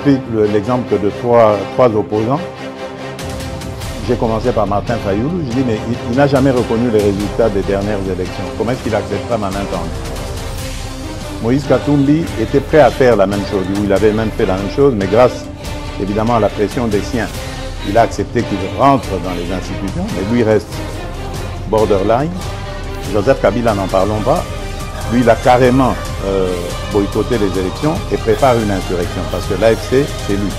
pris l'exemple de trois opposants. J'ai commencé par Martin Fayoulou. Je dis, mais il n'a jamais reconnu les résultats des dernières élections. Comment est-ce qu'il acceptera ma main tendue? Moïse Katumbi était prêt à faire la même chose. Il avait même fait la même chose, mais grâce évidemment à la pression des siens, il a accepté qu'il rentre dans les institutions, mais lui reste borderline. Joseph Kabila, n'en parlons pas. Lui, il a carrément boycotté les élections et prépare une insurrection parce que l'AFC, c'est lui.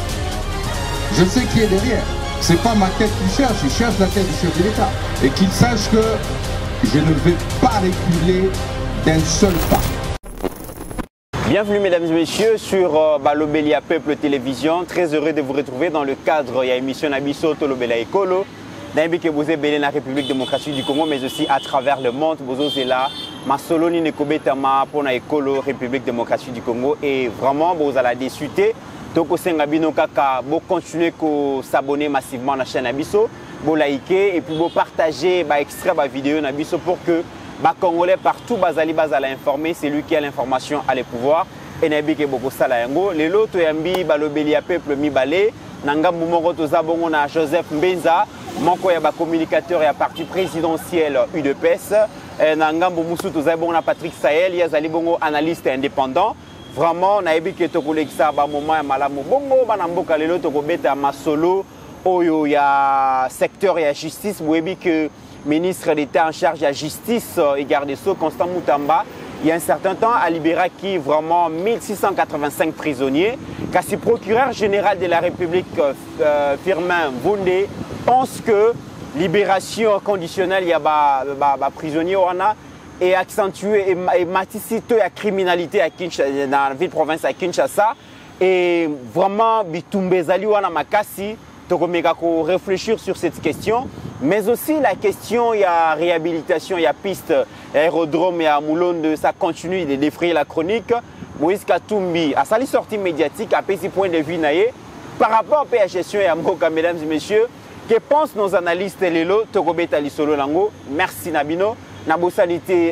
Je sais qui est derrière. C'est pas ma tête qu'il cherche, il cherche la tête du chef de l'État. Et qu'il sache que je ne vais pas reculer d'un seul pas. Bienvenue mesdames et messieurs sur Balobelia Peuple Télévision. Très heureux de vous retrouver dans le cadre de l'émission Nabiso Tolobela Ekolo. Naïbi que vous êtes dans la République démocratique du Congo, mais aussi à travers le monde. Vous êtes là, Masoloni Nekobetama pour la Ekolo, République démocratique du Congo. Et vraiment, vous allez discuter. Donc, vous continuez à s'abonner massivement à la chaîne Nabiso, vous liker et puis vous partager extrait de vidéo Nabiso pour que les Congolais partout bazali informer, c'est lui qui a l'information à les pouvoirs. Et Nabi ke boko sala yango, les loto yambi Balobelia Peuple mi balé, nanga mumoko tozabongo na Joseph Mbenza, moko ya ba communicateur ya parti présidentiel UDPS, nanga musu tozabongo na Patrick Sahel, ya zali bongo analyste indépendant. Vraiment nabi ke tokolekisa ba moment ya malamu bongo bana mboka lelo tokobeta masolo oyo ya secteur ya justice, boyebi que ministre d'État en charge de la justice et garde des Sceaux, Constant Moutamba, il y a un certain temps, a libéré qui vraiment 1685 prisonniers. Car si procureur général de la République, Firmin Vundé, pense que libération conditionnelle, il y a des prisonniers et accentué et matisité la criminalité à Kinshasa, dans la ville province à Kinshasa. Et vraiment, Bitumbe Zali wana makasi. Donc, réfléchir sur cette question, mais aussi la question, il y a réhabilitation, il y a piste, aérodrome, il y a Moulonde, ça continue de défrayer la chronique. Moïse Katumbi, à sa sortie médiatique, à petit point de vue, par rapport à la gestion et à Mboka, mesdames et messieurs, que pensent nos analystes Lelo, Togobeta Lisolo Lango, merci Nabino, Nabo Sanité,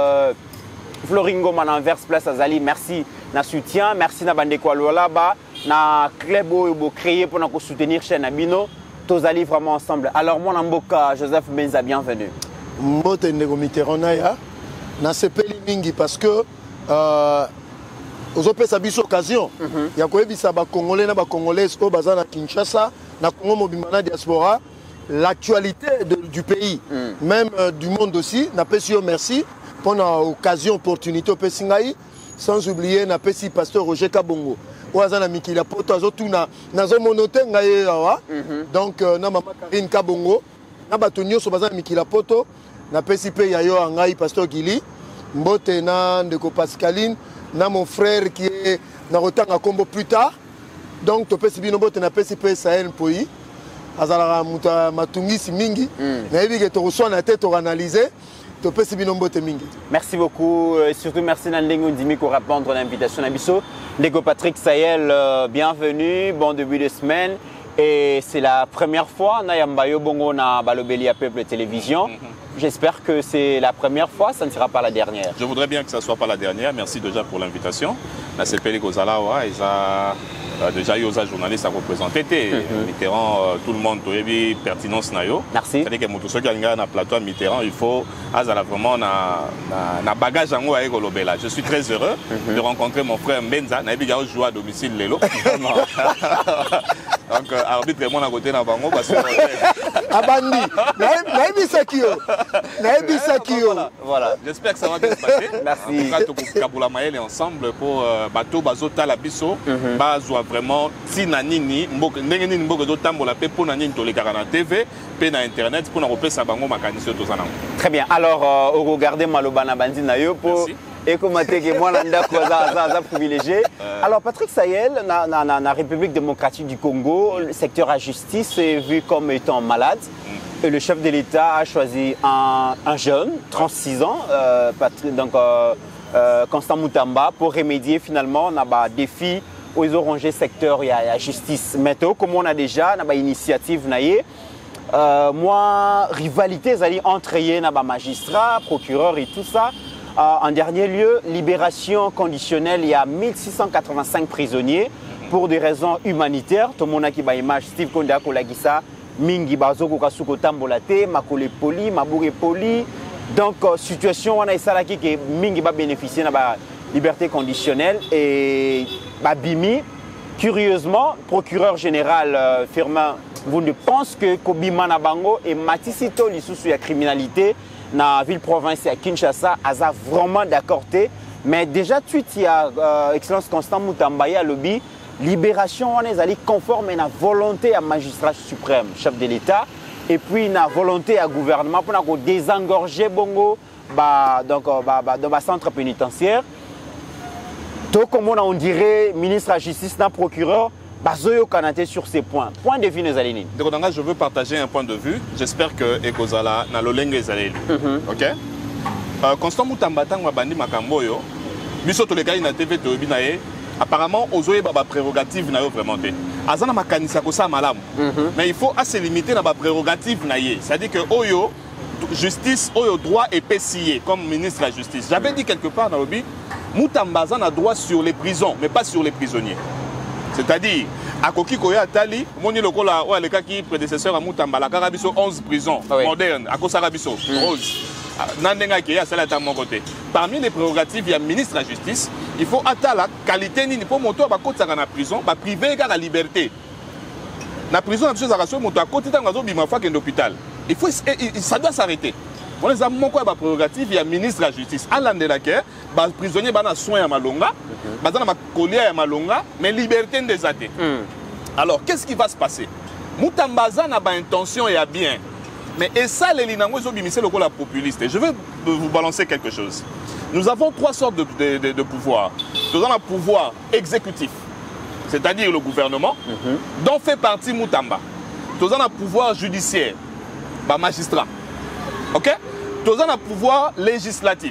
Floringo Mananvers, Place Azali, merci na soutien, merci na bandeko là-bas. Na club où créé pour nous soutenir chez Nabino, tous allés vraiment ensemble. Alors mon amboka Joseph Mbenza, bienvenue. Mbote ndeko Mitterrand ya na sepeli mingi parce que ozope sa biso occasion ya koyebisa ba congolais na ba congolaises au bazana Kinshasa na Congo mobimana diaspora l'actualité du pays même du monde aussi na pesi yo merci pour l'occasion opportunité au Pessingaï sans oublier na pesi pasteur Roger Kabongo. Ouazana Mikila Poto Azotuna Nazo Monote Ngayewa donc na mama Karine Kabongo na batonyo so bazana Mikila Poto na PCP yayo Angai pasteur Gili Mbote na ndeko Pascaline na mon frère qui est na rotanga combo plus tard donc to PCP no Mbote na PCP Sahel Poi azala muta matungisi mingi na yebi ke to reçoit na tête analyser. Merci beaucoup, surtout merci Nandingo Ndimi pour répondre à l'invitation Nabiso. Nego Patrick Sahel, bienvenue, bon début de semaine. Et c'est la première fois na Yambayo Bongo na Balobelia Peuple Télévision. J'espère que c'est la première fois, ça ne sera pas la dernière. Je voudrais bien que ça ne soit pas la dernière. Merci déjà pour l'invitation. Na Sepeli Gozalawa, déjà eu aux journalistes à représenter Mitterrand, tout le monde a pertinence nayo. Merci. C'est-à-dire que Moutousso qui a un plateau à Mitterrand, il faut vraiment na bagage en haut à Egolobela. Je suis très heureux de rencontrer mon frère Mbenza. Naïbi Gao joue à domicile Lelo. Donc arbitre et moi à côté na bango parce que Abandi. Naïbi Sakio. Naïbi Sakio. Voilà. J'espère que ça va bien se passer. Merci. En tout cas, Kabula Maël est ensemble pour bateau Bazota la biso. Bazo vraiment si nanini mboka ndenge nini mboka do tambola pe pour nanini to les na TV pe na internet pour na repesa bango makanisi to zanango. Très bien. Alors regardez Malobana Bandi na yo pour et comment que moi ça privilégié. Alors Patrick Sahel na République démocratique du Congo, le secteur à justice est vu comme étant malade. Et le chef de l'État a choisi un jeune, 36 ans, Constant Moutamba, pour remédier finalement à des défis aux orangés secteurs et à la justice. Maintenant, comme on a déjà une initiative, moi, rivalité entre les magistrats, procureurs et tout ça. En dernier lieu, libération conditionnelle, il y a 1685 prisonniers. pour des raisons humanitaires. Tout le monde a qui image Steve Konda Kolagisa, Mingi Bazoko Kasuko Tambolate, Makole Poli, Maboure Poli. Donc, situation, on a ça qui que Mingi va bénéficier de la liberté conditionnelle et Bimi. Curieusement, procureur général Firmin vous ne pense que Kobima Nabango et Matisito l'issue la criminalité dans la ville-province à Kinshasa a vraiment d'accord. Mais déjà, tout il y a Excellence Constant Moutambaya lobby libération on est allé conforme à la volonté à magistrat suprême, chef de l'État, et puis la volonté à gouvernement pour désengorger Bongo dans le centre pénitentiaire. Tout comme on dirait ministre de la Justice, non procureur, Bazoyo Kanate sur ces points. Point de vue, nous allons. Je veux partager un point de vue. J'espère que Ekozala na lolenge ezaleli. OK? Constant Moutambata ngabandi makamboyo. Biso to les gars na TV to binaye. Apparemment, ozoye ba prérogative na yo vraiment té. Azana makanisa ko sa malamu. Mais il faut assez limiter na ba prérogative na ye. C'est-à-dire que oyo justice, oyo droit et PCA comme ministre de la Justice. J'avais dit quelque part dans le but Moutambazan a droit sur les prisons, mais pas sur les prisonniers. C'est-à-dire, à Koki Koya Tali, Moni Lokola, ou le cas qui est prédécesseur à Moutamba, la Karabiso 11 prisons modernes, à Kosarabiso, Rose. Nandenga qui est à Salata mon côté. Parmi les prérogatives, il y a le ministre de la Justice. Il faut attendre la qualité ni pour monter à la prison, à priver la liberté. La prison, la chose à côté de l'hôpital. Il faut, ça doit s'arrêter. On les a mon quoi prérogative, il y a ministre de la Justice. À l'andelaker, les prisonniers ont soin à Malonga, ils ont collier à Malonga, mais liberté des athées. Alors, qu'est-ce qui va se passer? Moutambaza n'a pas intention et a bien. Mais et ça, les linangos ont bimissé le rôle populiste. Et je vais vous balancer quelque chose. Nous avons trois sortes de pouvoirs. Nous avons un pouvoir exécutif, c'est-à-dire le gouvernement, dont fait partie Moutamba. Nous avons un pouvoir judiciaire, magistrat. Ok? Nous avons un pouvoir législatif,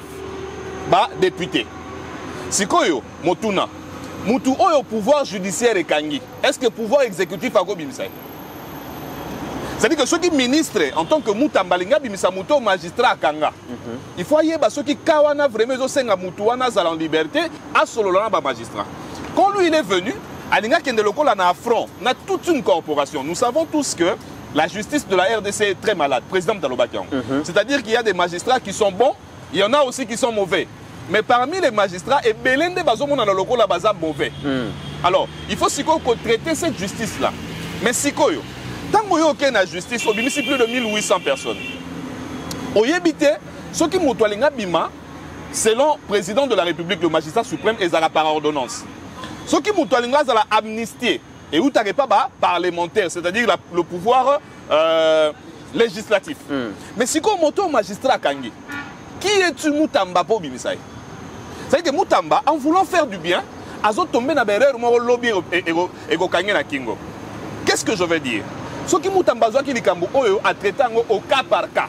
député. Si koyo, Motuna, Moutou oyo pouvoir judiciaire et kangi, est-ce que le pouvoir exécutif a gobimisa? C'est-à-dire que ceux qui ministrent en tant que Moutambalinga, bimisa Mouto magistrat à Kanga. Il faut y avoir ceux qui kawana vraiment senga Moutouana en liberté à Sololana magistrat. Quand lui il est venu, Alinga Kendeloko là na front, on a toute une corporation. Nous savons tous que la justice de la RDC est très malade, président Talobakian. C'est-à-dire qu'il y a des magistrats qui sont bons, il y en a aussi qui sont mauvais. Mais parmi les magistrats, et Belende Bazomon dans le local là baza mauvais. Alors, il faut traiter cette justice-là. Mais Sikoyo, tant que y a la justice, il y a plus de 1800 personnes. Au Yébité, ceux qui m'ont bima, selon le président de la République, le magistrat suprême, et par ordonnance. Ceux qui m'ont amnistié, et où tu n'as pas parlementaire, c'est-à-dire le pouvoir législatif. Mais si on monte au magistrat Kangi, qui est-tu Moutamba pour Bimissaï? C'est-à-dire que Moutamba, en voulant faire du bien, a tombé dans le lobby et Kangi na Kingo. Qu'est-ce que je veux dire? Ceux qui Moutamba qui a traité au cas par cas.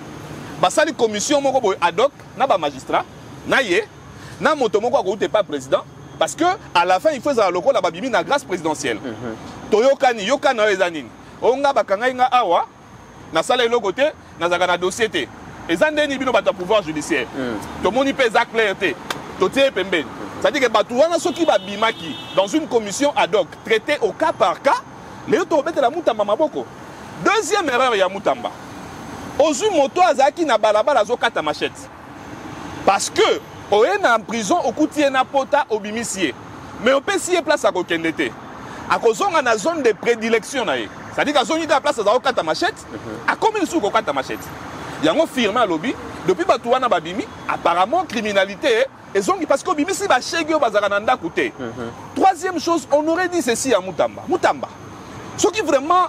Ça les commissions ad hoc, na ba magistrat, na ye, na motomoko ko pas président. Parce que à la fin, il faut que la babimi na grâce présidentielle. Toyokani, yokana ezanini. Onga bakanga inga awa, na sala elo côté, na zakana dossier té. Ezandeni bino bata pouvoir judiciaire. To moni pe za clarté. To tie pembeni. C'est-à-dire que batouana ceux qui babimaki dans une commission ad hoc traité au cas par cas, les autres bête la Moutamba maboko. Deuxième erreur ya Moutamba. Ozu moto azaki na balabala zo kata machette. Parce que on est en prison au coutier na pota au bimisier. Mais on peut s'y place à Kokendete. À cause on a une zone de prédilection. C'est-à-dire qu'à zone de place à Kata Machette, à combien de sous Kata Machette? Il y a un firme à lobby. Depuis Batouana Babimi, apparemment criminalité. Et zone parce qu'au bimisi va chez Gyo Bazarananda coûter. Troisième chose, on aurait dit ceci à Moutamba. Moutamba. Ce qui vraiment,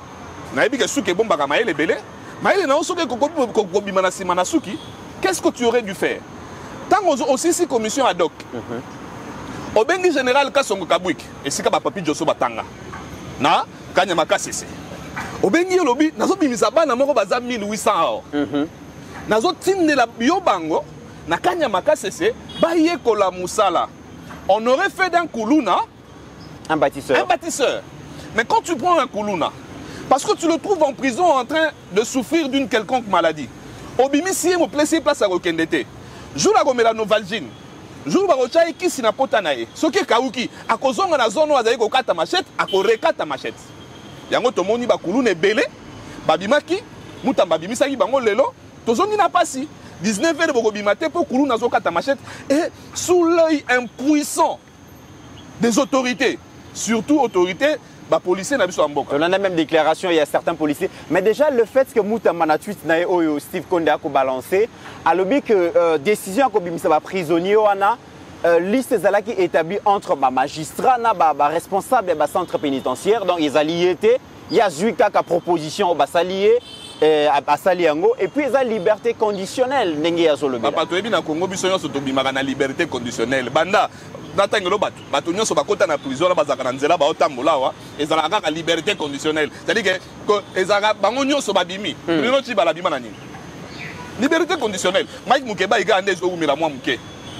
qu'est-ce que tu aurais dû faire? Tant aussi si commission ad hoc. Au Bengi général Kassongo Kabouik, et c'est comme Papi Josso Batanga. Na, Kanyamaka Sese. Au Bengi lobby, Nazo Bimisaba, Namoro Baza 1800 euros. Nazo Tim de la Biobango, na Kanyamaka Sese, Baye Kola Moussala. On aurait fait d'un Koulouna un bâtisseur. Un bâtisseur. Mais quand tu prends un Koulouna, parce que tu le trouves en prison en train de souffrir d'une quelconque maladie, au Bimisi, mon place à Rokendete. Joue la Gomela Novalgine. jour bakotia ekisi na pota na ye soki ekauki akozonga na zone oyo azali kokata machete akorekata machete yango tomoni bakulu na ebele babimaki mutamba abimisaki bango lelo tozongi na pasi 19 heures bokobima te mpo kulu nazokata machete et sous l'œil impuissant des autorités surtout autorités policiers na biso mboka. On a même déclaration, il y a certains policiers. Mais déjà, le fait que Moutamba na tweet na oyo Steve Konde a balancé, a lobby que décision ko bimisa ba prisonnier wana liste zalaki établie entre ma magistrat na ba responsable ba centre pénitentiaire donc ils alliés étaient il y a Zuika ka proposition au basalier basali yango et puis ils liberté conditionnelle ndenge ya zolobi. Papa to ebi na Congo biso nyonso to bimaka na liberté conditionnelle banda natangelo bato nyonso bakota na prison la bazaka na nzela baotambola wa ezala kaka liberté conditionnelle c'est-à-dire que ezala bango nyonso babimi lino ti bala bima na nini liberté conditionnelle Mike Mukeba iga ande zo umela mwa muke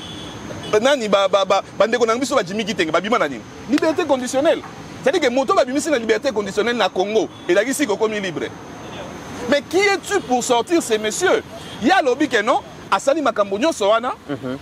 nani bandeko na biso bajimi kitenge babima na nini liberté conditionnelle c'est-à-dire que moto babimisi na liberté conditionnelle na Congo elaki siko komi libre. Mais qui es-tu pour sortir ces messieurs? Il y a lobby que non asali makambo nyonso wana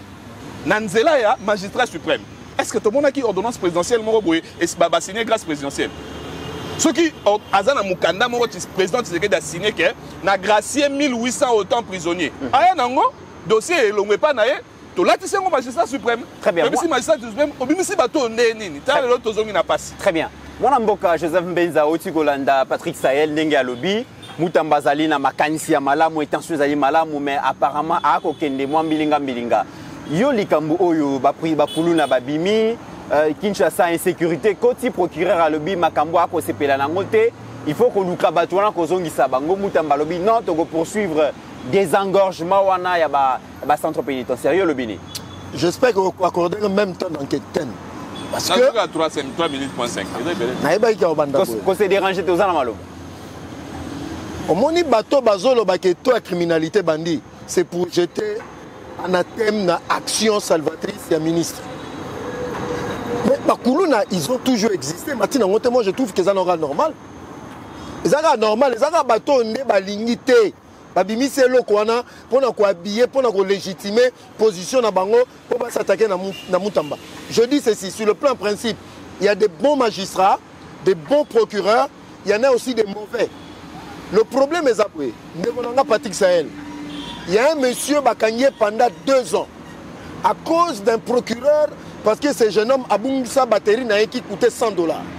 Nanzela ya magistrat suprême. Est-ce que tout le monde a qui ordonnance présidentielle et c'est signé grâce présidentielle? Ceux qui ont Mukanda, président Tshisekedi a signé que na gracié 1800 autant prisonniers. Aya nango dossier et l'on pas naé. To là tu sais magistrat suprême. Très bien. Même si magistrat suprême, obimisi bato neni. T'as l'autre zongi na passe. Très bien. Moi Mboka Joseph Mbenza Oti Kolanda Patrick Sahel ndenge ya lobby. Moutamba zali na makanisi ya malamu intention zali malamu mais apparemment akokende mwa mbilinga. Yo likambu oyo bakulu na babimi Kinshasa insécurité koti procureur a lobby makambo ako sepela nango te il faut que luka bato wana kozongisa bango Moutamba lobby non to poursuivre des engorgements wana ya ba centre pénitentiaire yo lobby ni. J'espère que vous accordez le même temps d'enquête. Parce que 3 minutes.5. naïba ki obanda ko se déranger te ozana maloba. Omoni bato bazolo baketo à criminalité bandi c'est pour jeter anathème na action salvatrice ya ministre. Mais Bakuluna, ils ont toujours existé. Maintenant, moi je trouve que ça n'est normal. Ça normal, ça bateau ne balingité. Babimi c'est le kwana pour na ko habiller pour na ko légitimer position na bango pour pas s'attaquer na Moutamba. Je dis ceci sur le plan principe, il y a des bons magistrats, des bons procureurs, il y en a aussi des mauvais. Le problème est après, ne Patrick Sahel. Il y a un monsieur Bakangé pendant 2 ans à cause d'un procureur parce que ce jeune homme a boum sa batterie qui coûtait $100.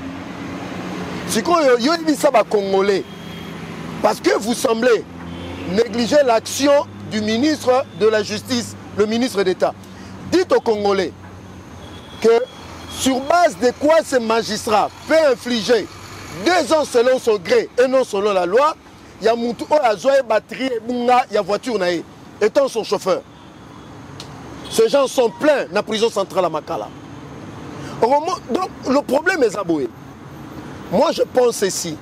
C'est quoi yo ça va congolais parce que vous semblez négliger l'action du ministre de la Justice, le ministre d'État. Dites aux Congolais que sur base de quoi ce magistrat peut infliger 2 ans selon son gré et non selon la loi. Il y a Moutou a joué batterie et bunga, il y a voiture naïe, étant son chauffeur. Ces gens sont pleins dans la prison centrale à Makala. Donc le problème est aboué. Moi je pense ceci.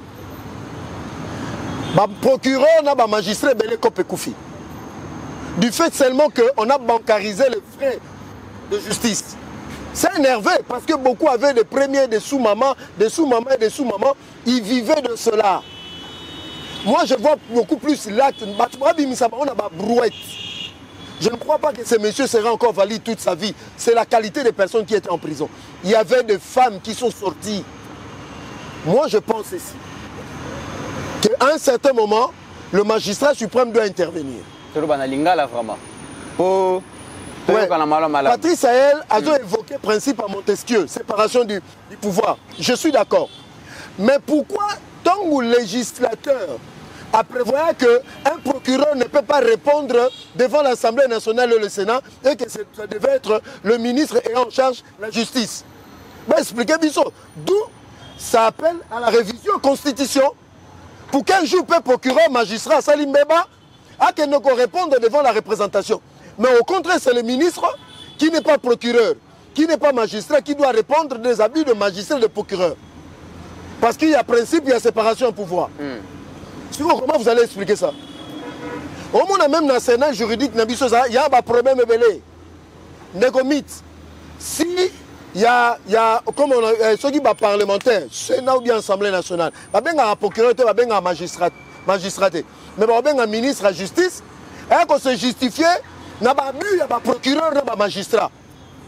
Le procureur n'a pas magistrat belé Kopé Koufi. Du fait seulement qu'on a bancarisé les frais de justice. C'est énervé parce que beaucoup avaient des premiers, des sous-mamans, des sous-mamans et des sous-mamans. Ils vivaient de cela. Moi, je vois beaucoup plus l'acte. On a brouette. Je ne crois pas que ce monsieur sera encore valide toute sa vie. C'est la qualité des personnes qui étaient en prison. Il y avait des femmes qui sont sorties. Moi, je pense ici qu'à un certain moment, le magistrat suprême doit intervenir. C'est le banalinga vraiment. Ouais. Patrice Sahel a évoqué le principe à Montesquieu, séparation du pouvoir. Je suis d'accord. Mais pourquoi, tant que le législateur a prévu qu'un procureur ne peut pas répondre devant l'Assemblée nationale et le Sénat et que ça devait être le ministre ayant en charge la justice? Expliquez Bissot. D'où ça appelle à la révision constitution pour qu'un jour peut procureur, magistrat, Salim Beba, à qu'il ne réponde devant la représentation. Mais au contraire, c'est le ministre qui n'est pas procureur, qui n'est pas magistrat, qui doit répondre des abus de magistrat et de procureur. Parce qu'il y a principe, il y a séparation de pouvoir. Comment vous allez expliquer ça? Au moins, même dans le Sénat juridique, il y a un problème belé. Négomite. Si il y a comme ceux qui sont parlementaires, Sénat ou bien Assemblée nationale, il y a un procureur, il y a un magistrat. Mais il y a un ministre de la justice, et qu'on se justifie, il y a un procureur, il y a un magistrat.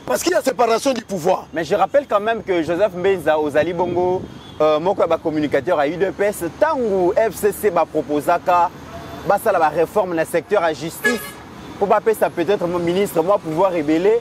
Parce qu'il y a séparation du pouvoir. Mais je rappelle quand même que Joseph Mbenza, Ozali Bongo, mon communicateur à UDPS, tant que FCC va proposer la réforme dans le secteur de la justice, pour pas ça peut-être mon ministre, moi pouvoir révéler.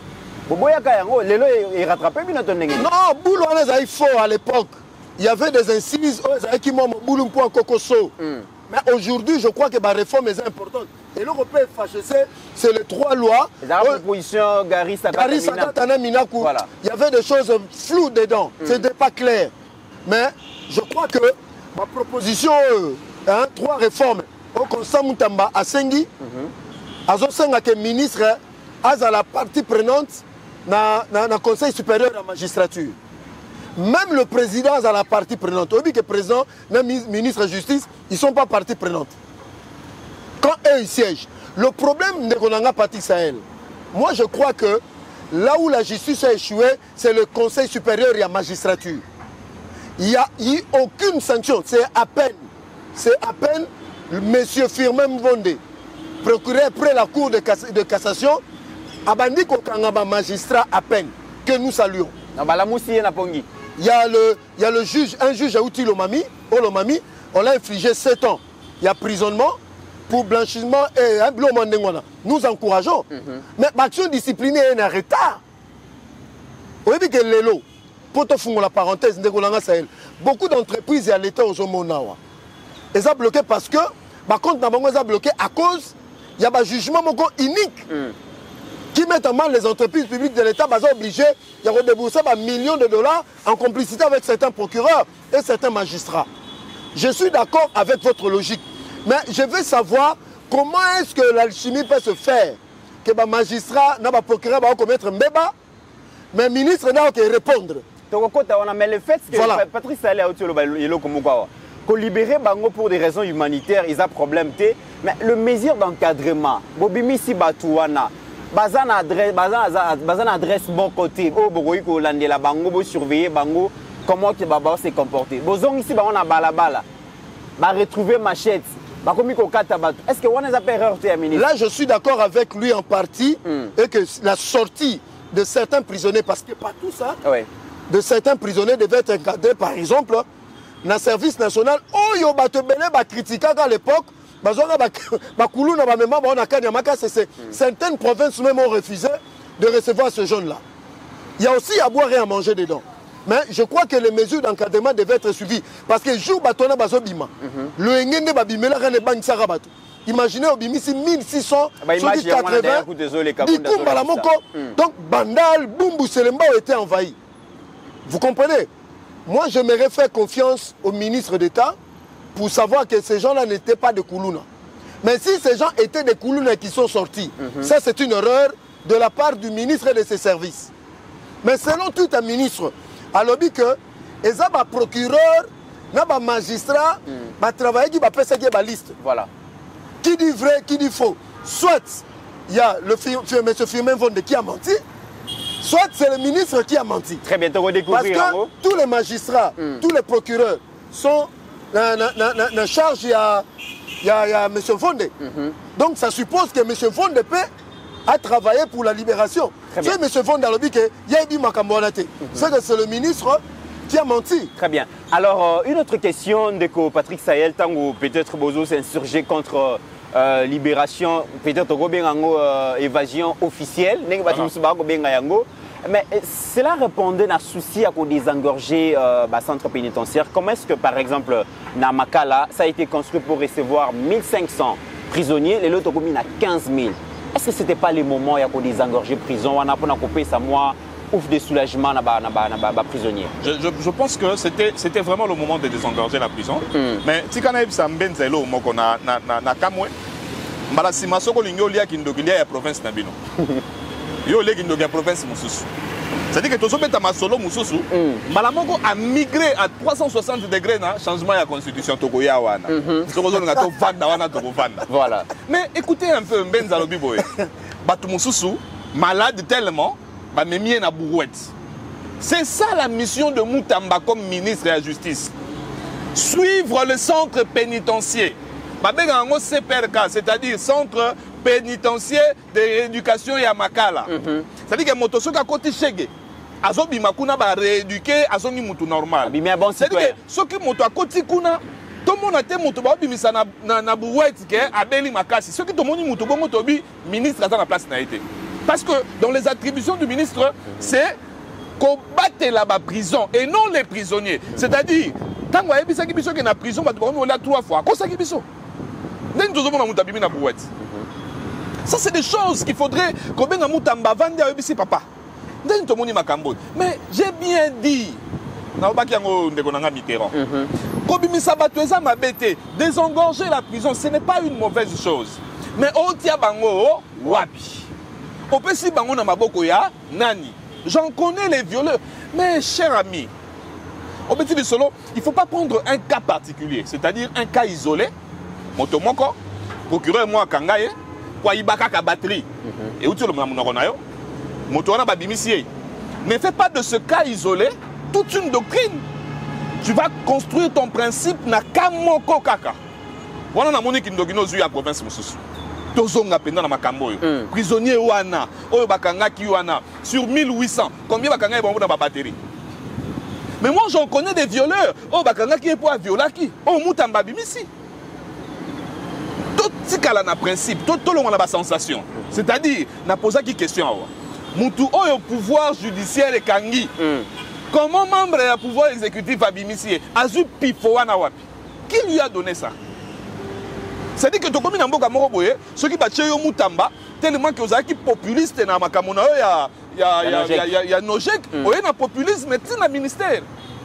Il rattrapé bien ton nègre. Non, boulot on a fort à l'époque. Il y avait des incises qui m'ont boulot pour un cocoso. Mais aujourd'hui, je crois que la réforme est importante. Et l'Européen fâché, c'est les 3 lois. La proposition Gary Sakatana Minaku. Voilà. Il y avait des choses floues dedans. C'était pas clair. Mais je crois que ma proposition, 3 réformes, au Conseil Moutamba à Sengi, à Zosenga que ministre, à la partie prenante, dans le Conseil supérieur de la magistrature. Même le président a la partie prenante. On dit que le président, le ministre de la Justice, ils ne sont pas partie prenante. Quand eux ils siègent, le problème de Gonanga Parti Sahel, moi je crois que là où la justice a échoué, c'est le Conseil supérieur et la magistrature. Il n'y a eu aucune sanction. C'est à peine M. Firmin Mvonde, procureur après la Cour de cassation, a bandit qu'au magistrat à peine, que nous saluons. Il y a le juge, un juge à Outi Lomami, on l'a infligé 7 ans. Il y a emprisonnement pour blanchiment et un blanc. Nous encourageons. Mais l'action disciplinée est en retard. Vous voyez que l'élo, pour te faire la parenthèse, beaucoup d'entreprises et à l'État aux Omonawa. Ils ont bloqué parce que, par contre, ils ont bloqué à cause, il y a un jugement unique. Qui mettent en mal les entreprises publiques de l'État, sont obligés de débourser $1 million en complicité avec certains procureurs et certains magistrats. Je suis d'accord avec votre logique, mais je veux savoir comment est-ce que l'alchimie peut se faire que les magistrats, les procureurs vont commettre un débat, mais le ministre n'a qu'à répondre. Mais le fait que voilà. Patrice Salé a qu'on libérer Bango pour des raisons humanitaires, ils ont un problème. Mais le mesure d'encadrement, Bobimi Sibatouana, Bazan adresse bon côté. Oh, Bogoï, la Bango, surveiller Bango, comment que Baba s'est comporté. Bozong ici, on a balabala. Va retrouver machette. Est-ce que on a pas erreur, ministre? Là, je suis d'accord avec lui en partie et que la sortie de certains prisonniers, parce que pas tout ça, de certains prisonniers devait être encadré, par exemple, dans le service national. Oh, yo batebele ba critiquer à l'époque. Certaines provinces même ont refusé de recevoir ce jeune-là. Il y a aussi à boire et à manger dedans. Mais je crois que les mesures d'encadrement devaient être suivies. Parce que jour batona bazobima, le engende babimela rane bang sarabatu. Imaginez au bimi si 1600, 80, donc Bandal, Bumbu, Selemba ont été envahis. Vous comprenez? Moi, j'aimerais faire confiance au ministre d'État pour savoir que ces gens-là n'étaient pas de Koulouna. Mais si ces gens étaient des Koulouna qui sont sortis, ça c'est une erreur de la part du ministre et de ses services. Mais selon tout un ministre, alors que les procureurs, les magistrats, les travailleurs qui ont la liste. Voilà. Qui dit vrai, qui dit faux. Soit il y a le M. Firmin Vonde qui a menti, soit c'est le ministre qui a menti. Très bientôt, on va découvrir. Parce que tous les magistrats, tous les procureurs sont en charge, il y a M. Vonde. Donc ça suppose que M. Vonde a travaillé pour la libération. Si M. Vonde a dit qu'il y a eu Makamboanate, c'est que c'est le ministre qui a menti. Très bien. Alors, une autre question de Patrick Sahel, tant que peut-être Bozo s'est insurgé contre libération, peut-être évasion officielle, mais cela répondait à un souci à désengorger le centre pénitentiaire. Comment est-ce que, par exemple, dans Makala, ça a été construit pour recevoir 1500 prisonniers, les autres communes à 15 000? Est-ce que ce n'était pas le moment de désengorger la prison? On a coupé ça, moi, ouf de soulagement à prisonniers. Je pense que c'était vraiment le moment de désengorger la prison. Mais si on a eu ça, on a Kamwe. Malasima soko lingo lia kindokilia ya province na bino. Yo legi ndokia province mususu. C'est-à-dire que tozo beta masolo mususu, malamoko a migré à 360 degrés na changement de la constitution tokoya wana. Tokozo ngato vanda wana toko vanda. Voilà. Mais écoutez un peu Mbenza lobi boye. Batu mususu malade tellement ba memie na brouette. C'est ça la mission de Moutamba comme ministre de la Justice. Suivre le centre pénitentiaire. C'est-à-dire centre pénitentiaire de rééducation et à Makala. C'est-à-dire que moto soki akoti chege azobima kuna ba rééduquer azongi mutu normal. Bon, c'est-à-dire que soki moto akoti kuna tomona te moto ba bimisa na brouette ke abeli makasi. Soki tomoni mutu bongo tobi ministre aza na place na été. Parce que dans les attributions du ministre, c'est combattre la prison et non les prisonniers. C'est-à-dire tant que vous avez qui na prison, vous avez 3 fois. Ça, c'est des choses qu'il faudrait qu'on ait un papa. Mais j'ai bien dit, désengorger la prison, ce n'est pas une mauvaise chose. Mais on tient bango wapi. On peut si bango na maboko ya nani. J'en connais les violeurs. Mais cher ami, au petit de solo, il ne faut pas prendre un cas particulier, c'est-à-dire un cas isolé. Motomoko, procureur moi kangaye, kwa ibaka ka batterie. Et où tu le mnamunayo? Motoana babimisie. Ne fais pas de ce cas isolé toute une doctrine. Tu vas construire ton principe na kamoko kaka. Wana na moni kindogino zu ya province mususu. Tozonga penda na makambo yo. Prisonnier wana, oyo bakanga ki wana sur 1800. Combien bakanga bon na ba batterie? Mais moi j'en connais des violeurs. Oh bakanga qui est pour violer qui? Oh mutamba bimisi. Tout tikala na principe, tout long na ba sensation. C'est-à-dire na posa qui question awa. Mutu oyo pouvoir judiciaire et kangi. Comment membre du pouvoir exécutif a bimisi azu pifo wana wapi? Qui lui a donné ça? C'est-à-dire que tu as un mboka moko boye, ceux qui battent yo mutamba tellement que vous avez populiste na makamona ya nojek, oye na populisme mais na ministère.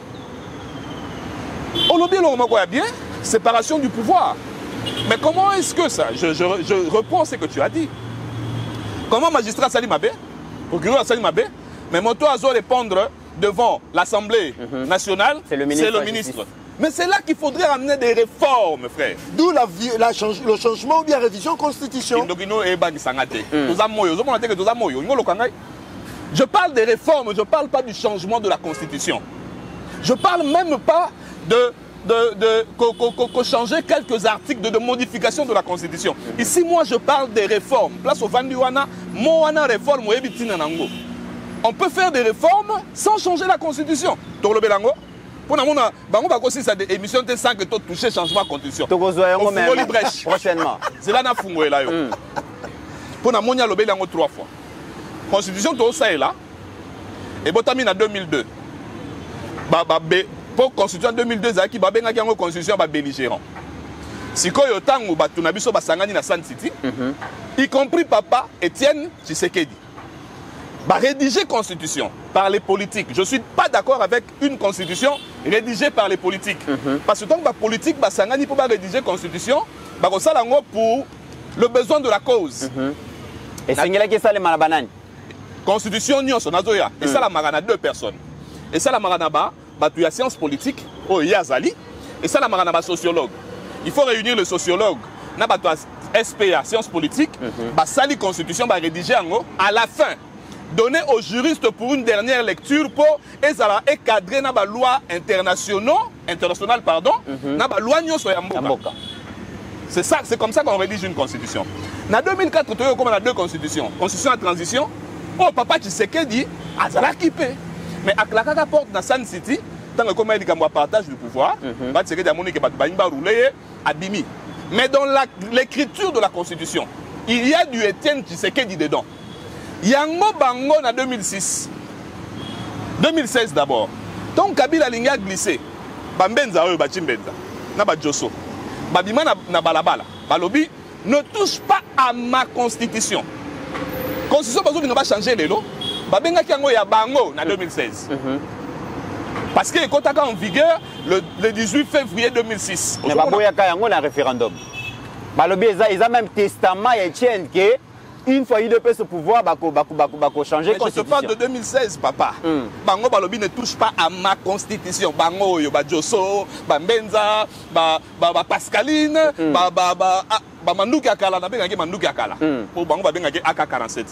On lobby le bien, séparation du pouvoir. Mais comment est-ce que ça, je reprends ce que tu as dit. Comment magistrat Salimabé, procureur Salimabé, mais Moto Azo répondre devant l'Assemblée nationale, c'est le ministre. Mais c'est là qu'il faudrait amener des réformes, frère. D'où le changement ou bien la révision constitution. Je parle des réformes, je ne parle pas du changement de la constitution. Je ne parle même pas de changer quelques articles de modification de la constitution. Ici, moi, je parle des réformes. Place au Vandiwana, Moana réforme, on peut faire des réformes sans changer la constitution. Pour le Belango, pour nous, c'est des émissions sans que tu touches le changement de la constitution. Prochainement. C'est là que nous avons pour nous, le Belango 3 fois. La constitution, tout ça est là. Et Botami en 2002. Pour la constitution en 2002, il y a une constitution belligérante. Si vous avez un San City, y compris papa Étienne Tshisekedi. Rédiger la constitution par les politiques. Je ne suis pas d'accord avec une constitution rédigée par les politiques. Parce que tant que la politique va rédiger la constitution, pour le besoin de la cause. Et c'est là que ça les malabanani. Constitution et ça la marana 2 personnes. Et ça la marana il y a sciences politiques, il y a Zali, et ça la marana sociologue. Il faut réunir le sociologue, SPA, sciences politiques, ça la constitution va rédiger à la fin. Donner aux juristes pour une dernière lecture pour encadrer la loi internationale, la loi Mboka. C'est ça, c'est comme ça qu'on rédige une constitution. En 2004, on a 2 constitutions. Constitution à transition, papa Tshisekedi azala kipe. Mais à la porte dans San City, tant que comme il y a un partage du pouvoir, Tshisekedi a montré que va rouler abimi. Mais dans l'écriture de la constitution, il y a du Étienne Tshisekedi dedans. Yango Bango en 2006. 2016 d'abord. Donc Kabila Linga glissé. Bambenza oyo bachimbenza. Na ba Josso. Babima na balabala. Balobi ne touche pas à ma constitution. Constitution bazo qui ne va changer les lots. Babenga ki yango ya Bango en 2016. Parce que quand est en vigueur le 18 février 2006. Mais baboya ka yango na référendum. Balobi ils ont même testament et tiennent que une fois il de ce pouvoir, changer la constitution. Je te parle de 2016, papa. Bango Balobi ne touche pas à ma constitution. Bango, Josso, Bambenza, Pascaline, Mandouki Akala, Mandouki Akala. Pour Bango Babengaki AK-47.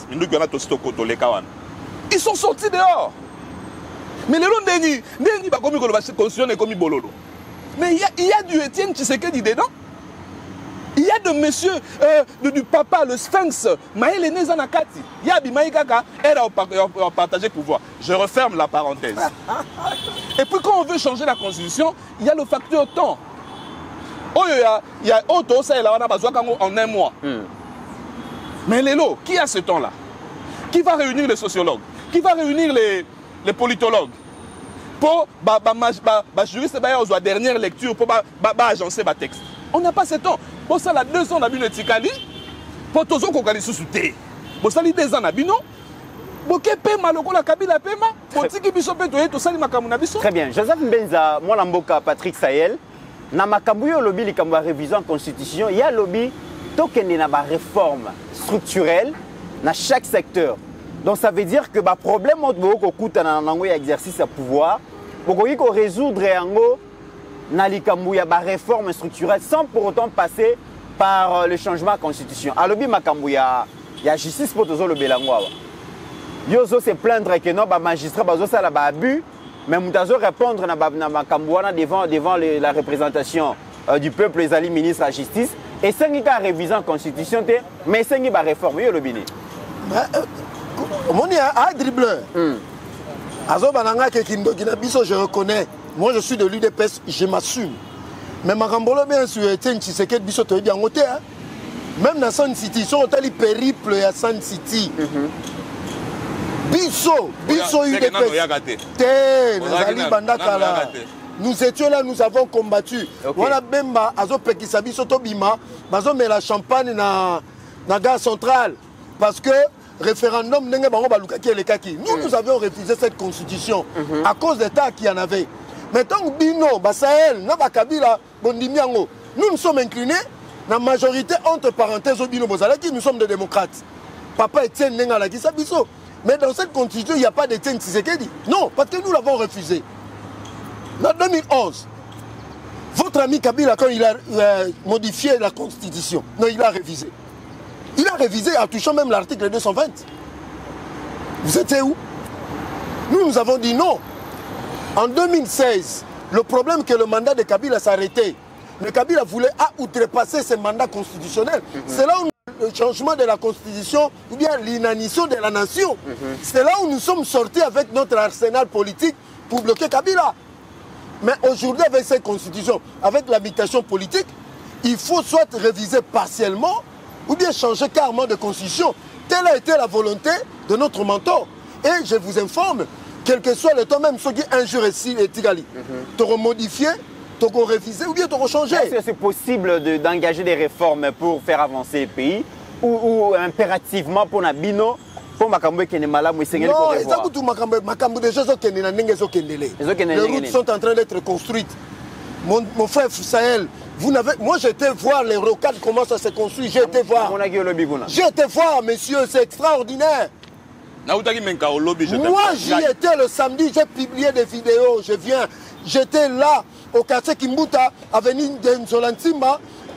Ils sont sortis dehors. Mais les longs derniers, la constitution est comme Bololo. Mais il y a du Étienne Tshisekedi dedans. Il y y a de monsieur, du papa, le sphinx, Maël est né Zanakati. Il y a Bimaï Kaka, elle a partagé le pouvoir. Je referme la parenthèse. Et puis quand on veut changer la constitution, il y a le facteur temps. Oh, il y a auto, ça, en un mois. Mais Lélo, qui a ce temps-là? Qui va réunir les sociologues? Qui va réunir les politologues? Pour juriste la dernière lecture, pour agencer le texte. On n'a pas ce temps. Pour ça, la 2 ans, on a vu le Tikali. Pour tous les gens qui sont sous-soutés. Pour ça, les 2 ans, on a vu non. Très bien. Joseph Mbenza, moi, Lamboka, Patrick Sahel. Na makabuyo lobby li kamba révision constitution, il y a lobby token na ba réforme structurelle dans chaque secteur. Donc ça veut dire que ba problème au kokuta na nango ya exercice à pouvoir, bokoki ko résoudre yango na likambu ya ba réforme structurelle sans pour autant passer par le changement de constitution. A lobby makambu ya justice pour tozo le belango. Yozo se plaindre que non ba magistrat bazo sala ba abus. Mais nous devons répondre devant la représentation du peuple, les alliés ministres de la justice. Et c'est une révision de la constitution, mais c'est une réforme. Oui, le bini. Je reconnais. Moi, je suis de l'UDPS, je m'assume. Mais ma rambolo bien sûr, c'est que Bisso te bien côté. Même dans Sun City, ils ont un périple à Sun City. Bisso UDPS. Nous étions là, nous avons combattu. Voilà Bemba, Azo Pekisa Bisso Tobima, Bazo met la champagne dans la gare centrale. Parce que référendum, nous avions refusé cette constitution à cause des tas qu'il y en avait. Maintenant, Bino, Basaël, Nabakabila, Bondimiango, nous sommes inclinés, la majorité, entre parenthèses, au Bino Bozalaki, nous sommes des démocrates. Papa Etienne Nengalaki Sabiso. Mais dans cette constitution, il n'y a pas d'Étienne Tshisekedi. Non, parce que nous l'avons refusé. En 2011, votre ami Kabila, quand il a modifié la constitution, non, il a révisé. Il a révisé en touchant même l'article 220. Vous étiez où? Nous avons dit non. En 2016, le problème que le mandat de Kabila s'arrêtait. Le Kabila voulait outrepasser ses mandats constitutionnels. C'est là où le changement de la constitution ou bien l'inanition de la nation. C'est là où nous sommes sortis avec notre arsenal politique pour bloquer Kabila. Mais aujourd'hui, avec cette constitution, avec l'habitation politique, il faut soit réviser partiellement ou bien changer carrément de constitution. Telle a été la volonté de notre mentor. Et je vous informe, quel que soit le temps, même ceux qui injurent ici et Tigali, t'auront modifié, t'auront révisé ou bien t'auront changé. Est-ce que c'est possible d'engager des réformes pour faire avancer le pays ou impérativement pour Nabino pour Makambo qui est malade, mais c'est non, Makambo déjà les routes sont en train d'être construites. Mon frère Sahel, vous n'avez, moi j'étais voir les rocades comment ça se construit. J'ai été voir. J'ai été voir, monsieur, c'est extraordinaire. Moi j'y étais le samedi, j'ai publié des vidéos, je viens. J'étais là au quartier Kimbuta, avenue d'Enzolantima,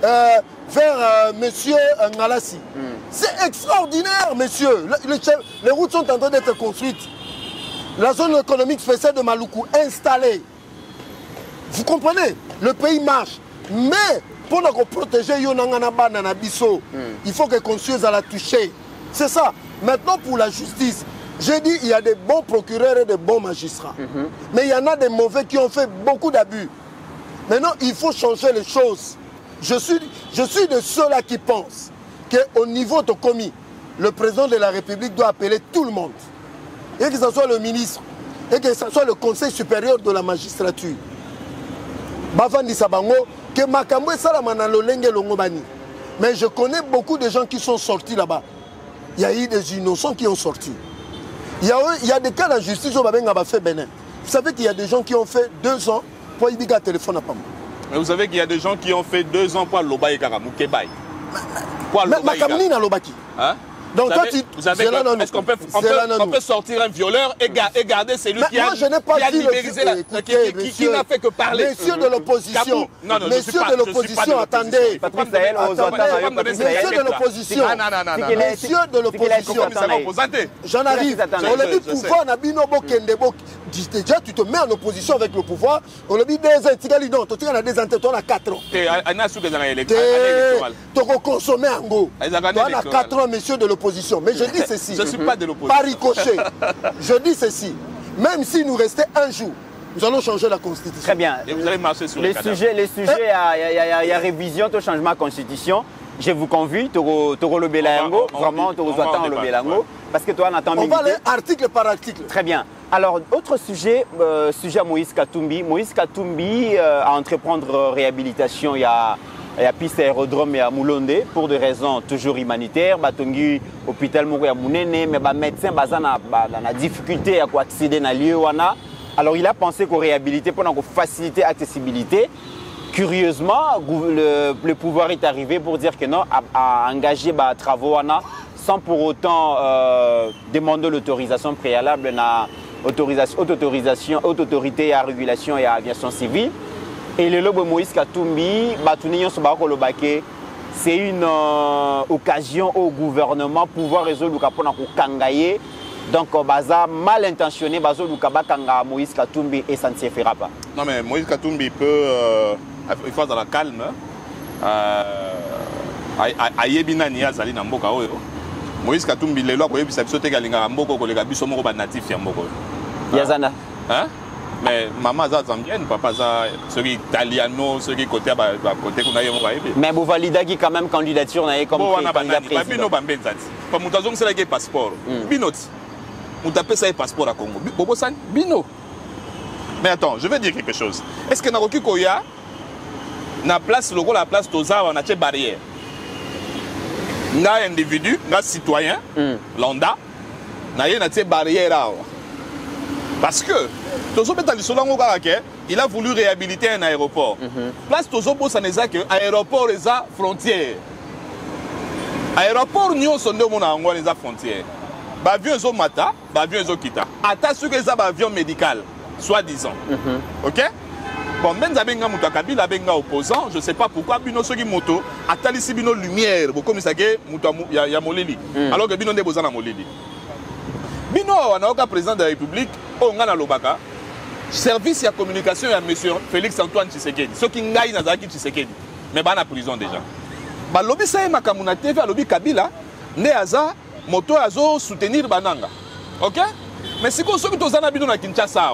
vers monsieur Ngalassi. C'est extraordinaire, monsieur. Les routes sont en train d'être construites. La zone économique spéciale de Maluku installée. Vous comprenez? Le pays marche. Mais pour nous protéger, il faut que conscience à la toucher. C'est ça. Maintenant, pour la justice, j'ai dit il y a des bons procureurs et des bons magistrats. Mais il y en a des mauvais qui ont fait beaucoup d'abus. Maintenant, il faut changer les choses. Je suis de ceux-là qui pensent qu'au niveau de commis, le président de la République doit appeler tout le monde. Et que ce soit le ministre, et que ce soit le Conseil supérieur de la magistrature. Bavandi Sabango, que Makambo et Salamana Lolenge Longobani. Mais je connais beaucoup de gens qui sont sortis là-bas. Il y a eu des innocents qui ont sorti. Il y a des cas de justice au Babeng fait Bénin. Vous savez qu'il y a des gens qui ont fait 2 ans pour y biga téléphone à Pam. Mais vous savez qu'il y a des gens qui ont fait 2 ans pour Lobaï Karamou Kebaï. Makamni na Lobaki. Hein? Donc toi, est-ce qu'on peut sortir un violeur et garder celui qui a libéralisé qui n'a fait que parler? Messieurs de l'opposition, messieurs de l'opposition, attendez. Messieurs de l'opposition, messieurs de l'opposition, j'en arrive. On le dit pouvoir n'a bino bokende bok. Déjà tu te mets en opposition avec le pouvoir. On le dit des intigali non, tu as des antécédents à 4 ans. Tu as consommé en go. Tu as 4 ans, messieurs de l'opposition. Mais je dis ceci. Je ne suis pas de l'opposition. Par ricochet. Je dis ceci. Même si nous restait un jour, nous allons changer la constitution. Très bien. Et vous allez marcher sur les sujets, il y a révision, tout changement de constitution. Je vous convie, tu le Bélango, vraiment, tu attends le Bélango. Parce que toi, on attend. On va aller article par article. Très bien. Alors, autre sujet, sujet à Moïse Katumbi. Moïse Katumbi a entreprendre réhabilitation. Il y a piste aérodrome à Moulonde pour des raisons toujours humanitaires. Batongi hôpital moko ya Mounene, mais les médecins ont difficulté à accéder à lieu. Alors, il a pensé qu'on réhabiliter pour faciliter l'accessibilité. Curieusement, le pouvoir est arrivé pour dire que non, à engager des travaux sans pour autant demander l'autorisation préalable à autorité à régulation et à aviation civile. Et le lobe Moïse Katumbi, c'est une occasion au gouvernement pour pouvoir résoudre le kangaye. Donc, baza mal intentionné, bazo kanga Moïse Katumbi et ça ne se fera pas. Non, mais Moïse Katumbi peut, il faut dans la calme. Ayebina ni azali na mboka oyo. Moïse Katumbi lelo ko yebisa biso te kalinga mboko ko lega biso moko ba natif ya mboko. Yazana. Hein? Mais maman za zambienne, papa za celui italiano, celui côté côté qu'on a yemo ba yebe. Mais vous validez quand même candidature na comme candidat président. Bino bambenzati. Pas mutazong c'est la passeport. Binoti. Mutapé ça passeport à Congo. Bobo san bino. Mais attends, je vais dire quelque chose. Est-ce que na roki koya na place logo la place toza on a des barrières. Nga individu, nga citoyen, lambda, na yé na des barrières. Parce que il a voulu réhabiliter un aéroport. Place Tozobo Sanezak, aéroport les frontières. Aéroport Nyon Sondo Monango les frontières. Bavion zo mata, bavion zo kita. Ata sur les avions médical, soi-disant. Ok? Bon, même Zabenga Moutakabi, la benga opposant, je ne sais pas pourquoi, Bino Sogi Moto, Atalisi Bino Lumière, comme ça que ya Moleli. Alors que Bino Nebozana Moleli. Bino, on a aucun président de la République, on a Lobaka. Service de communication à M. Félix Antoine Tshisekedi. Ce qui ngaï Nazaki Tshisekedi. Mais il est en prison déjà. Le lobby ça est makamuna TV, le lobby Kabila, né aza, moto azo soutenir Bananga. Ok? Mais si on s'occupe de Zanabino na Kinshasa,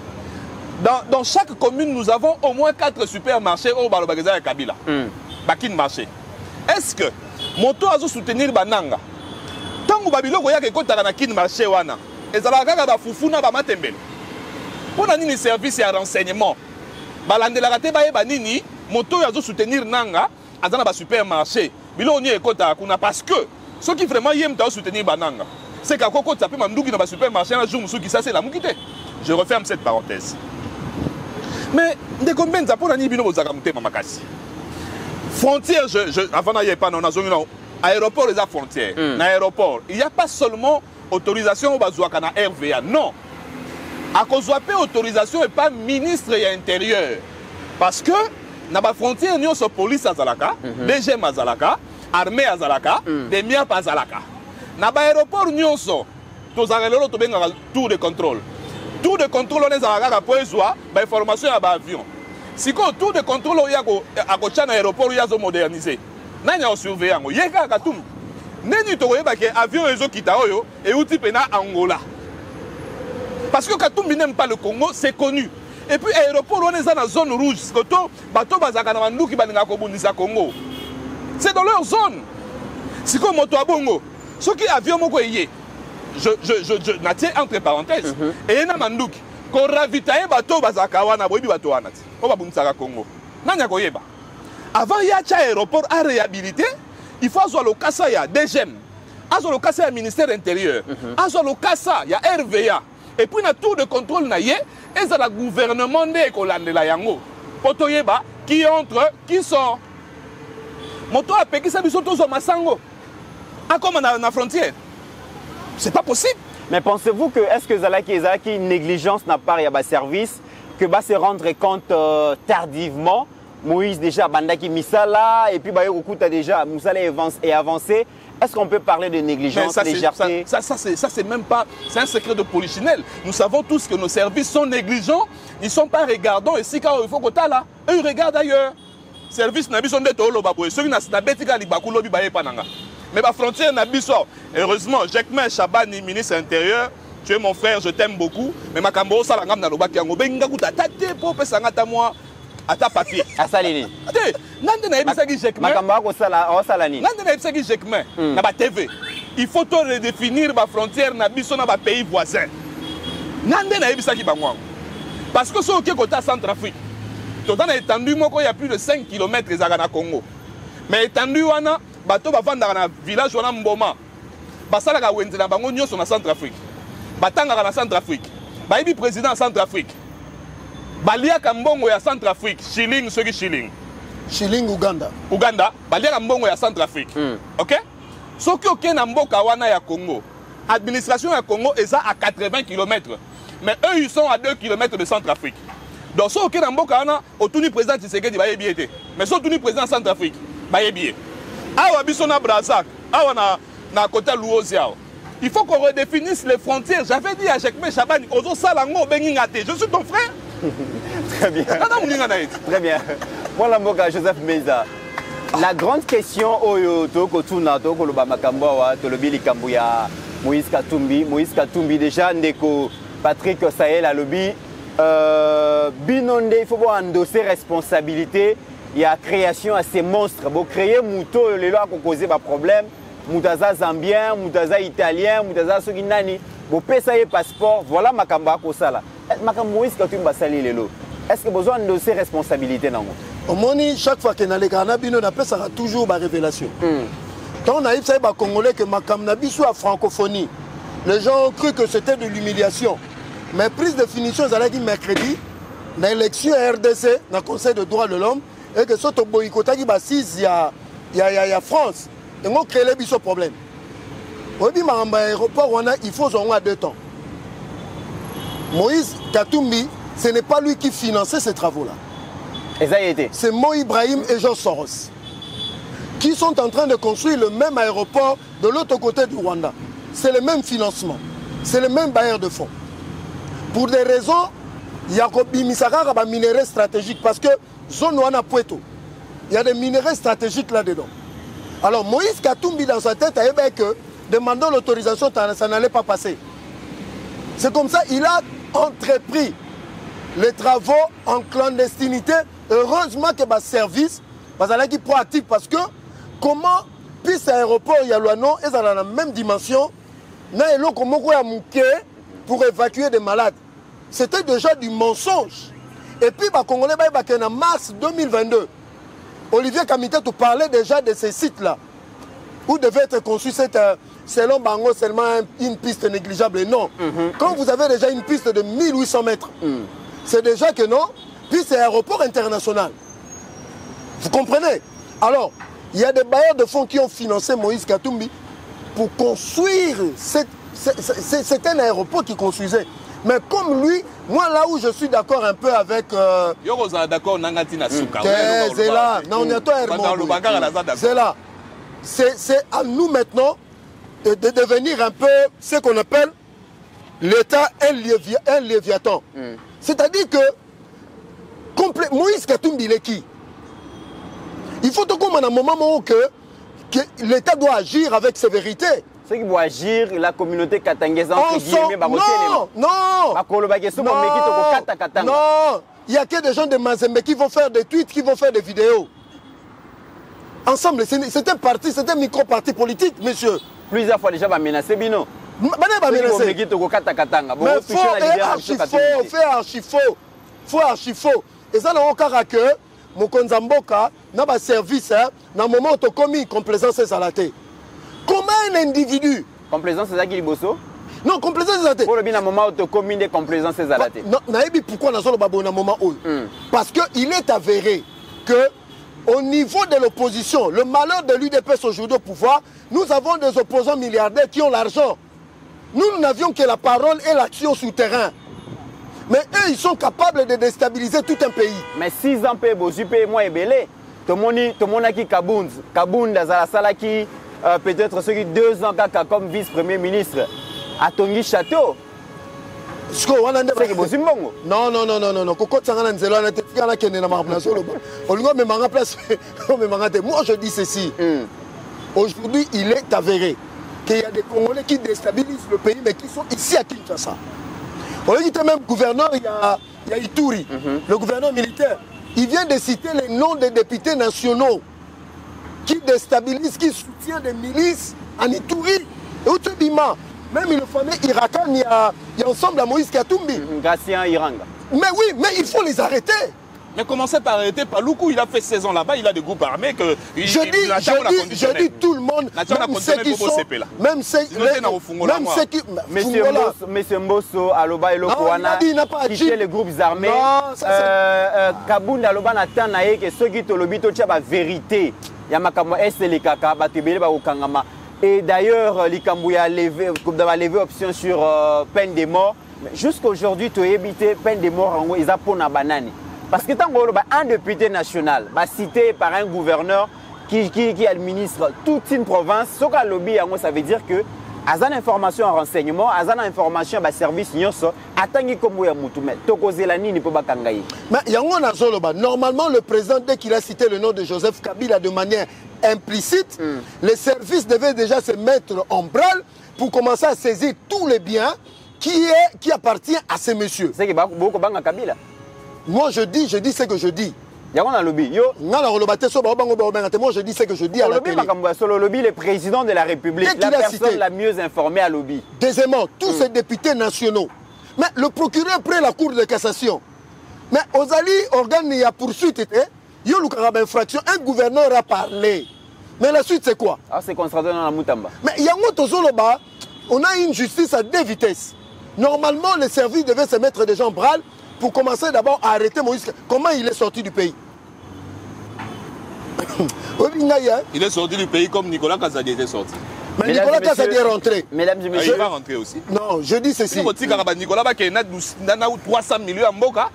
dans chaque commune, nous avons au moins 4 supermarchés au Balobagaza et Kabila. Bakin marché. Est-ce que moto azo soutenir Bananga? Tant que Babilo goya ke kota na kin marché wana, ezalaka ba fufuna ba matembele. Pour un service et un renseignement, balandela te baye banini, moto yazo soutenir nanga, azana ba supermarché. Bilo ni ekota kuna parce que ceux qui vraiment yem ta soutenir bananga. C'est qu'à koko tapé manduki na ba supermarché un jour musu qui ça c'est la mukité. Je referme cette parenthèse. Mais de combien de pour nani bino bozaka mutema makasi. Frontière avant na yepa na zone aéroport les frontières. Na aéroport, il n'y a pas seulement autorisation au bazouaka na RVA, non. À cause de autorisation et pas ministre de l'Intérieur. Parce que dans la frontière, nous sommes police à Zalaka, DGM à Zalaka, armée à Zalaka, des miens à Zalaka. Dans l'aéroport, nous sommes tour de contrôle. Tour de contrôle, on est à Zalaka pour avoir l'information à l'avion. Si on tour de contrôle, il y a un aéroport qui est modernisé. Il y a un surveillant. Il y a un avion. Avion et outil pena Angola. Parce que Katumbi n'aime pas le Congo, c'est connu. Et puis l'aéroport, on est dans la zone rouge. C'est dans leur zone. C'est comme moto à Bongo. Ce qui est avion, je n'attire entre parenthèses. Et il y a un mandouki. Qu'on ravitaille bateau bazakawana, boibi bateau anati. On va boumsaka Congo. Nanya koyeba. Avant, il y a un aéroport à réhabiliter. Il faut avoir le CASA, il y a DGM. Avoir le CASA, il y a le ministère intérieur. Avoir le CASA, il y a RVA. Et puis, la tour de contrôle, il y a le gouvernement de la Yango. Potoyeba, qui entre, qui sort. Moto a péqué sa biso tozo masango. comme à la frontière. C'est pas possible. Mais pensez-vous que, est-ce que Zalaki négligence n'a pas de service, que va se rendre compte tardivement, Moïse déjà Bandaki Misala, et puis Bayokuta déjà, Moussala est avancé. Est-ce qu'on peut parler de négligence, légèreté? Ça c'est même pas, c'est un secret de polichinelle. Nous savons tous que nos services sont négligents, ils ne sont pas regardants, et si quand il faut que tu là, eux ils regardent ailleurs. Service n'a pas de tolo baboué, ceux qui n'ont pas de bakulo bibaye pananga. Mais la frontière n'a pas. Heureusement, Jacquemin Chabani, ministre intérieur, tu es mon frère, je t'aime beaucoup. Mais ma cambo, ça l'a ngam qui ango benga kuta tate pour pesangata moi à ta papier. À salini. Nande na ebisa ki Jacquemin. Ma cambo ko sala o salani. Nande na ebisa ki Jacquemin na ba TV. Il faut to redéfinir la frontière na biso na ba pays voisin. Nande na ebisa ki bangwa. Parce que ce qui est côté Centrafrique. Tout en étendu moko il y a plus de 5 km ezaka Congo. Mais étendu wana bato bavandaka na village wana mboma basalaka wenze na bango nyonso na Centrafrique batangaka na Centrafrique bayebi président ya Centrafrique baliaka mbongo ya Centrafrique shilling soki shilling Uganda baliaka mbongo ya Centrafrique ok soki oke na mboka wana ya Congo administration ya Congo eza à 80 km mais eux ils sont à 2 km de Centrafrique donc soki oke na mboka wana otuni président Tshisekedi bayebi ete mais soki otuni président Centrafrique bayebi awa biso na Brazzaville, awa na côté Louosi. Il faut qu'on redéfinisse les frontières. J'avais dit à Jacquemin Chabani, Ozo Salango Bengingate, je suis ton frère. Très bien. Très bien. Voilà Moka Joseph Meza. La grande question oyo toko tuna toko loba makambo wa tolobi likambuya Moïse Katumbi déjà ndeko Patrick Sahel a lobby binonde il faut endosser responsabilité. Il y a création à ces monstres. Bon, créer Mouto, les lois qui ont causé des problèmes. Moutaza Zambien, Moutaza Italien, Moutaza Soginani. Bon, pesa et passeport, voilà ma kamba kosala. Makam Moïse Katumbi basali lelo. Est-ce que besoin de ces responsabilités dans au moni chaque fois que dans les Canabino on appelle ça toujours ma révélation. Quand on a eu ça les Congolais que makam nabiso à francophonie. Les gens ont cru que c'était de l'humiliation. Mais prise de finition, ça a dit mercredi, dans l'élection RDC, dans le Conseil de droits de l'homme. Et que ce soit boycotté qui il y a France et on crée les bisous problème. Au début aéroport il faut à 2 temps. Moïse Katumbi, ce n'est pas lui qui finançait ces travaux là. Et ça y a été. C'est Mo Ibrahim et Jean Soros qui sont en train de construire le même aéroport de l'autre côté du Rwanda. C'est le même financement, c'est le même bailleur de fonds. Pour des raisons, il y a des minéraux stratégiques parce que zone Wana Puerto, il y a des minéraux stratégiques là-dedans. Alors Moïse Katumbi dans sa tête a dit que demandant l'autorisation, ça n'allait pas passer. C'est comme ça qu'il a entrepris les travaux en clandestinité. Heureusement que le service, parce qu'il est proactif parce que comment piste aéroport il y a l'ouano et dans la même dimension, pour évacuer des malades. C'était déjà du mensonge. Et puis, les Congolais, en mars 2022, Olivier Kamité parlait déjà de ces sites-là, où devait être conçu selon Bango seulement une piste négligeable. Non. Quand vous avez déjà une piste de 1800 mètres, c'est déjà que non, puis c'est aéroport international. Vous comprenez? Alors, il y a des bailleurs de fonds qui ont financé Moïse Katumbi pour construire. C'est un aéroport qui construisait. Mais comme lui, moi là où je suis d'accord un peu avec... c'est là. C'est là. C'est à nous maintenant de devenir un peu ce qu'on appelle l'État un léviathan. C'est-à-dire que Moïse Katumbi, il est qui? Il faut comme à un moment que l'État doit agir avec sévérité. Ceux qui vont agir, la communauté katangaise, non, il n'y a que des gens de Mazembe qui vont faire des tweets, qui vont faire des vidéos. Ensemble, c'est un parti, c'est un micro-parti politique, monsieur. Plusieurs fois déjà, menacé, Bino. Mais faut archi-faux. Et ça, dans le cas que Mokonzamboka n'a pas service, dans le moment où tu as commis complaisance et salaté. Comment un individu... Complaisance, c'est ça qui est bosso? Non, complaisance, c'est ça. Pour le moment où tu as commis des complaisances et salaté. Non, pourquoi dans le moment où? Parce qu'il est avéré que au niveau de l'opposition, le malheur de l'UDPS aujourd'hui au pouvoir, nous avons des opposants milliardaires qui ont l'argent. Nous n'avions que la parole et l'action sur terrain. Mais eux, ils sont capables de déstabiliser tout un pays. Mais 6 ans, moi, belé. Tout le monde qui Kabound, qui peut-être ceux qui 2 ans comme vice-premier ministre à Tongi Château. Non. Moi, je dis ceci. Aujourd'hui, il est avéré qu'il y a des Congolais qui déstabilisent le pays, mais qui sont ici à Kinshasa. On dit même gouverneur, il y a Ituri, le gouverneur militaire. Il vient de citer les noms des députés nationaux qui déstabilisent, qui soutiennent des milices en Ituri. Et au Tibima, même il fameux Irakan, il y a ensemble à Moïse Katumbi. Gatien Iranga. Mais oui, mais il faut les arrêter. Mais commencez par arrêter Paloukou, il a fait 16 ans là-bas, il a des groupes armés que je dis tout le monde, même ceux qui sont, même ceux qui, Monsieur Mbosso, Aloba et Lokoana, quitter les groupes armés, Kabound Aloba n'a naé que ceux qui te l'obito tcha la vérité, Yamakamo est les kaka, batubele ba okangama. Et d'ailleurs, l'Ikambouya a levé option sur peine de mort. Jusqu'à aujourd'hui, tu as évité peine de mort en ils ont na banane. Parce que tant un député national, cité par un gouverneur qui administre toute une province, ce qu'a lobby, ça veut dire que Azan information en renseignement, Azan information en service, attendez comme vous mais normalement, le président, dès qu'il a cité le nom de Joseph Kabila de manière implicite, les services devaient déjà se mettre en branle pour commencer à saisir tous les biens qui appartiennent à ces messieurs. C'est que beaucoup de Kabila. Moi, je dis ce que je dis. Il y a un lobby. Moi, je dis ce que je dis à la télé. Le lobby, le président de la République, la personne la mieux informée à lobby. Deuxièmement, tous ces députés nationaux. Mais le procureur prend la Cour de cassation. Mais aux alliés, organes, il y a poursuite. Il y a une infraction. Un gouverneur a parlé. Mais la suite, c'est quoi? C'est constaté dans la Moutamba. Mais il y a on a une justice à 2 vitesses. Normalement, les services devaient se mettre des gens en branle pour commencer d'abord à arrêter Moïse. Comment il est sorti du pays? Il est sorti du pays comme Nicolas Kazadi était sorti. Mais Nicolas Kazadi est rentré. Mesdames et messieurs, il va rentrer aussi. Non, je dis ceci. Nicolas Kazadi a 300 millions de Mboka.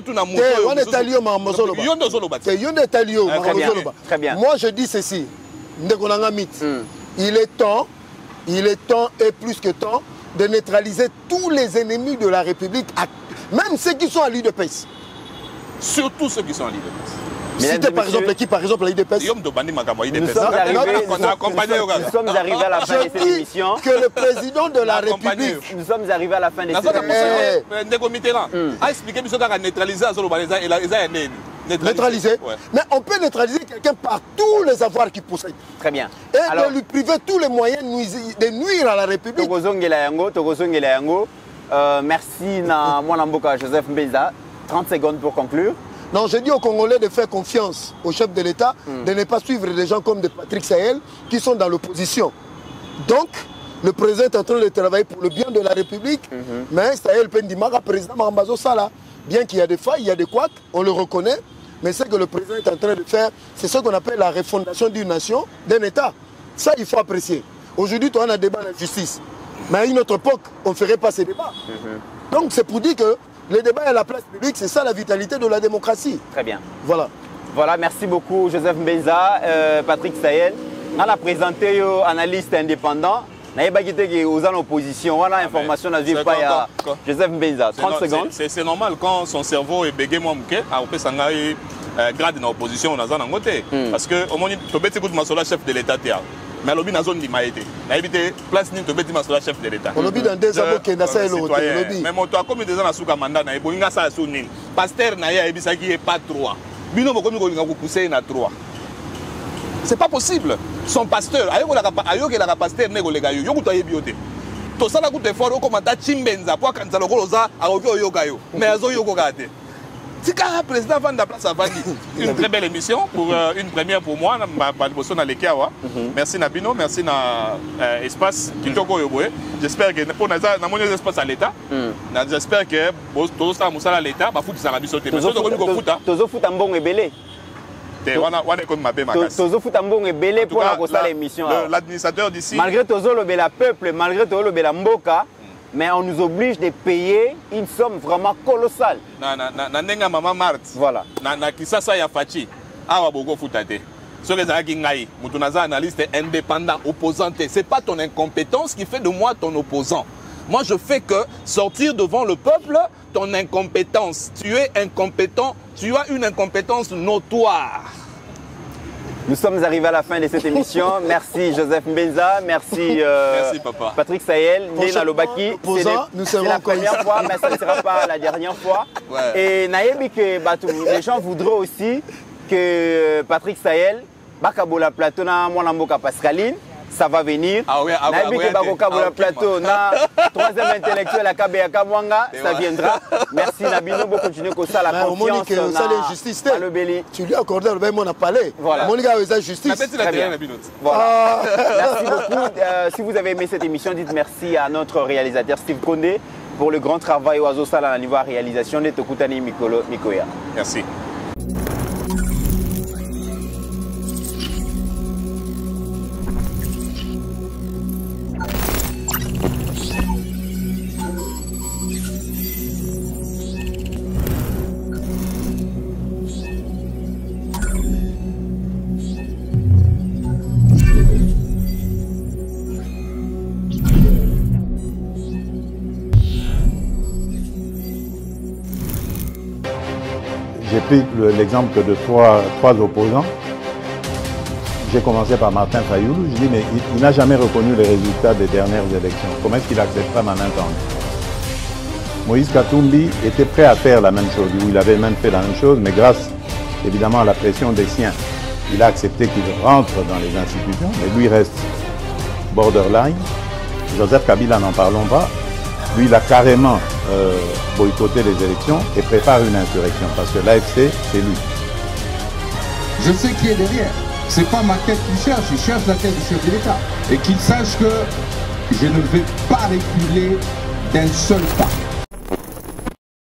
Très bien. Moi, je dis ceci. Il est temps et plus que temps de neutraliser tous les ennemis de la République, même ceux qui sont à l'UDPS. Surtout ceux qui sont à l'UDPS. Citez par exemple qui, par exemple, à l'UDPS. Nous sommes arrivés à la fin de cette émission. Que le président de la République. Nous sommes arrivés à la fin de cette émission. A expliqué que neutraliser neutraliser. Mais on peut neutraliser quelqu'un par tous les avoirs qu'il possède. Très bien. Et de lui priver tous les moyens de nuire à la République. Merci à Mwanamboka Joseph Mbeza. 30 secondes pour conclure. Non, je dis aux Congolais de faire confiance au chef de l'État, de ne pas suivre des gens comme Patrick Sahel qui sont dans l'opposition. Donc, le président est en train de travailler pour le bien de la République, mais Sahel Pendimara, président Marambazo Sala, bien qu'il y a des failles, il y a des couacs, on le reconnaît, mais ce que le président est en train de faire, c'est ce qu'on appelle la refondation d'une nation, d'un État. Ça, il faut apprécier. Aujourd'hui, on a un débat de la justice. Mais à une autre époque, on ne ferait pas ces débats. Donc, c'est pour dire que le débat à la place publique, c'est ça la vitalité de la démocratie. Très bien. Voilà. Voilà, merci beaucoup Joseph Mbenza, Patrick Sahel. On a présenté un analyste indépendant. On a dit aux en opposition. On a information à vivre pas Joseph Mbenza. 30 secondes. C'est normal quand son cerveau est bégé, moi, après ça a grade dans l'opposition, on a un côté. Parce que au moins, tu peux écouter ma chef de l'État. Mais le lobby n'a zone d'immaïté. La place ni to beti masola chef de l'État. Le lobby dans des avocs qui n'a pas l'autre lobby. Mais moi toi comme des gens à souka mandat na eboinga sa souni. Pasteur na ya ebisa qui est pas 3. Bino mo komi ko linga ko pousser na 3. C'est pas possible. Son pasteur ayo la pasteur ne ko lega yo ko to yebiote. To sala ku te foro ko mata chimbenza po kanza lokoloza ayo yo gayo. Mais azo yo ko gate. C'est quand le président va la place à Vandi. Une très belle émission, pour une première pour moi. Merci Nabino, merci na espace Kitoko Yoboé. J'espère que pour nous avons un espace à l'État. J'espère que tout ça à l'État, bah foot ça la bisoté. Mais ça doit nous foot. Tozo foot un bon ébélé. Tozo Futambong est belé pour la émission. L'administrateur d'ici. Malgré Tozo le bela peuple, malgré Tozo le bela mboka, mais on nous oblige de payer une somme vraiment colossale. Na maman Marthe. Voilà. Na kisasa ya fachi. Awa bogo futate. Ce que ça ngai, mutunaza analyste indépendant opposant, c'est pas ton incompétence qui fait de moi ton opposant. Moi je fais que sortir devant le peuple ton incompétence. Tu es incompétent, tu as une incompétence notoire. Nous sommes arrivés à la fin de cette émission. Merci Joseph Mbenza, merci, merci papa. Patrick Sayel, Nena Lobaki. C'est la première fois, mais ça ne sera pas la dernière fois. Ouais. Et Nayebi que les gens voudraient aussi que Patrick Sayel, Bakabola Plateau, na Mwanamboka Pascaline, ça va venir. Nayebi que Bakabola Plateau, na troisième intellectuel à Kabeyaka Mwanga, ça viendra. Merci Nabino, pour continuer comme ça, la confiance. Tu lui as accordé le même, on a parlé. Voilà. Mon gars, c'est justice. Voilà. Merci beaucoup. Si vous avez aimé cette émission, dites merci à notre réalisateur Steve Kondé pour le grand travail au Azosala à niveau réalisation de Tokutani Mikoya. Merci. J'ai pris l'exemple de trois opposants. J'ai commencé par Martin Fayoulou. Je dis, mais il n'a jamais reconnu les résultats des dernières élections. Comment est-ce qu'il acceptera ma main tendue? Moïse Katumbi était prêt à faire la même chose. Il avait même fait la même chose, mais grâce évidemment à la pression des siens, il a accepté qu'il rentre dans les institutions, mais lui reste borderline. Joseph Kabila, n'en parlons pas. Lui, il a carrément boycotté les élections et prépare une insurrection parce que l'AFC, c'est lui. Je sais qui est derrière. C'est pas ma tête qu'il cherche, il cherche la tête du chef de l'État. Et qu'il sache que je ne vais pas reculer d'un seul pas.